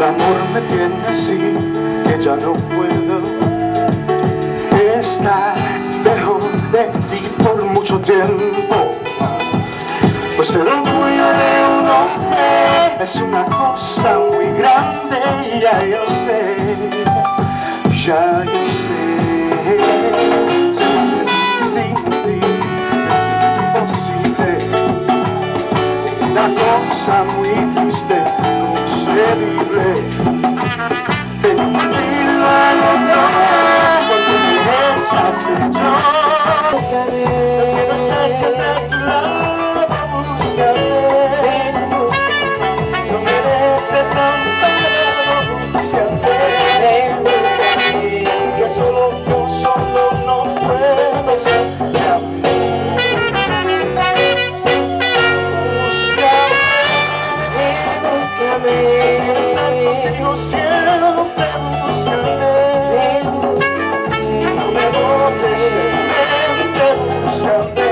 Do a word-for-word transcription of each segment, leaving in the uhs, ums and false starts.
El amor me tiene así que ya no puedo estar lejos de ti por mucho tiempo. Pues el orgullo de un hombre es una cosa muy grande, ya yo sé, ya yo sé. Ser sin ti es imposible, una cosa muy triste, inconcebible. Pero contigo no, no, cuando me echas el yo, no quiero estar siempre a tu lado. Contigo siempre búscame, no me borres de mente, búscame,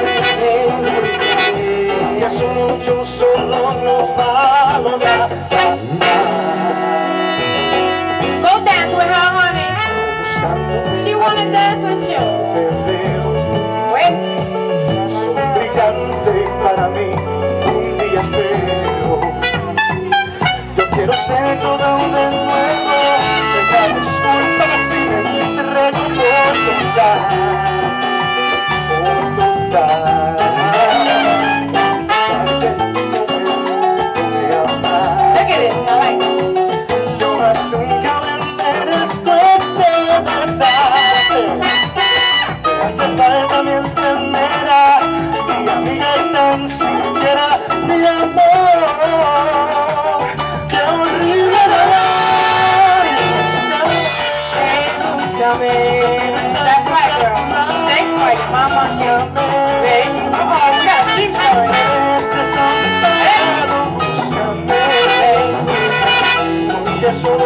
que solo yo solo no valgo nada. Go dance with her, honey. She wanna dance with you. Wait. Son brillante para mí, un día feo. Quiero ser todo de nuevo, dejar disculpas si me entrego por total, por total. Sabe que no me voy a amar. Look at it, I like it. Yo más nunca me merezco este desastre. Me hace falta mi enfermera, mi amiga y tan siquiera mi amor. That's right, girl. Sing for your mama. Baby, come on, we got a sheep story here. Hey.